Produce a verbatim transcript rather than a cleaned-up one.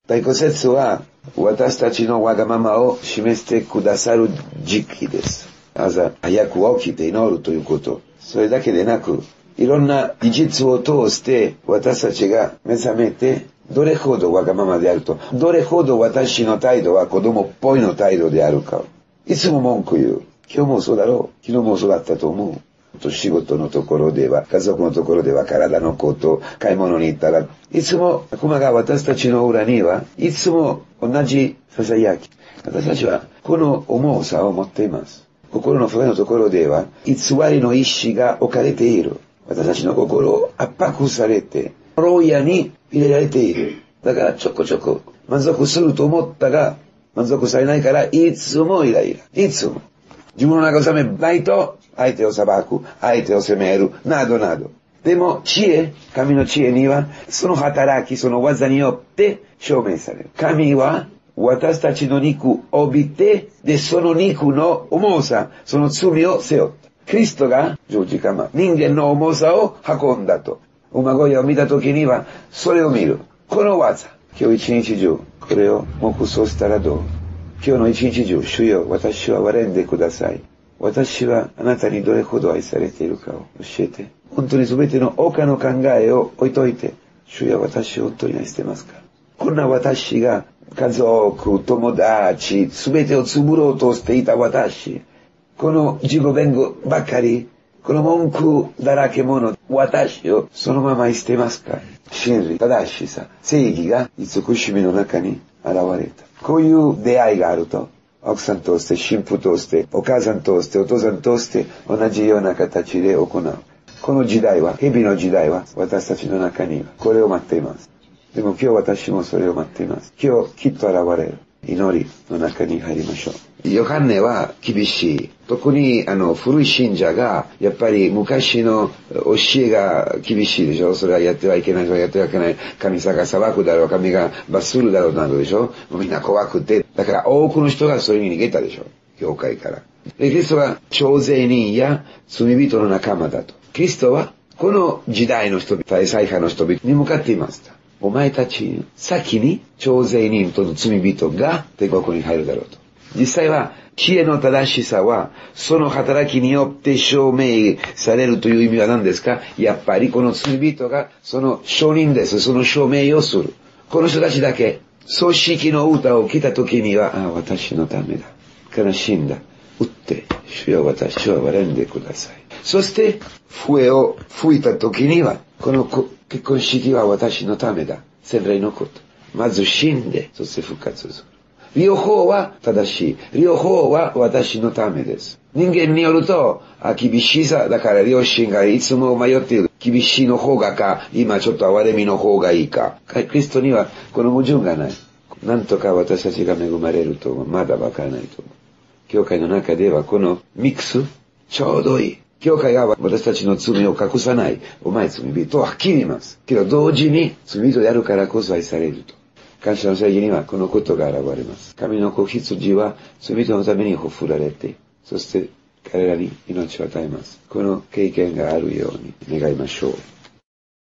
第五節は、私たちのわがままを示してくださる時期です。朝、早く起きて祈るということ。それだけでなく、いろんな技術を通して私たちが目覚めて、どれほどわがままであると、どれほど私の態度は子供っぽいの態度であるか。いつも文句言う。今日もそうだろう。昨日もそうだったと思う。仕事のところでは、家族のところでは体のこと、買い物に行ったら、いつも悪魔が私たちの裏には、いつも同じ囁き。私たちはこの重さを持っています。心の深いのところでは、偽りの意志が置かれている。私たちの心を圧迫されて、牢屋に入れられている。だからちょこちょこ満足すると思ったが、満足されないから、いつもイライラ。いつも。自分の慰めないと、相手を裁く、相手を責める、などなど。でも、知恵、神の知恵には、その働き、その技によって証明される。神は、私たちの肉を帯びて、で、その肉の重さ、その罪を背負った。クリストが十字架ま、人間の重さを運んだと。馬小屋を見たときには、それを見る。この技。今日一日中、これを黙想したらどう？今日の一日中、主よ、私は憐れんでください。私はあなたにどれほど愛されているかを教えて。本当に全ての他の考えを置いといて、主よ、私を本当に愛してますか？こんな私が家族、友達、全てを潰ろうとしていた私、この自己弁護ばかり、この文句だらけ者、私をそのまま愛してますか？真理、正しさ、正義が慈しみの中に現れた。こういう出会いがあると、奥さん通して、神父通して、お母さん通して、お父さん通して、同じような形で行う。この時代は、蛇の時代は、私たちの中には、これを待っています。でも今日私もそれを待っています。今日きっと現れる。祈りの中に入りましょう。ヨハネは厳しい。特にあの古い信者がやっぱり昔の教えが厳しいでしょ。それはやってはいけない、それはやってはいけない。神様が裁くだろう、神が罰するだろうなどでしょ。みんな怖くて。だから多くの人がそれに逃げたでしょ。教会から。で、キリストは徴税人や罪人の仲間だと。キリストはこの時代の人々、大祭派の人々に向かっていました。お前たち先に徴税人との罪人が天国に入るだろうと。実際は知恵の正しさはその働きによって証明されるという意味は何ですか？やっぱりこの罪人がその証人です。その証明をする。この人たちだけ葬式の歌を来た時には、ああ私のためだ。悲しんだ。打って、主よ私を憐れんでください。そして笛を吹いた時には、この結婚式は私のためだ。洗礼のこと。まず死んで、そして復活する。両方は正しい。両方は私のためです。人間によると、あ厳しさだから両親がいつも迷っている。厳しいの方がか、今ちょっと憐れみの方がいいか。キリストにはこの矛盾がない。なんとか私たちが恵まれるとはまだわからないと思う。教会の中ではこのミックス、ちょうどいい。教会が私たちの罪を隠さない。お前罪人とはっきり言います。けど同時に罪人であるからこそ愛されると。感謝の正義にはこのことが現れます。神の子羊は罪人のためにほふられて、そして彼らに命を与えます。この経験があるように願いましょう。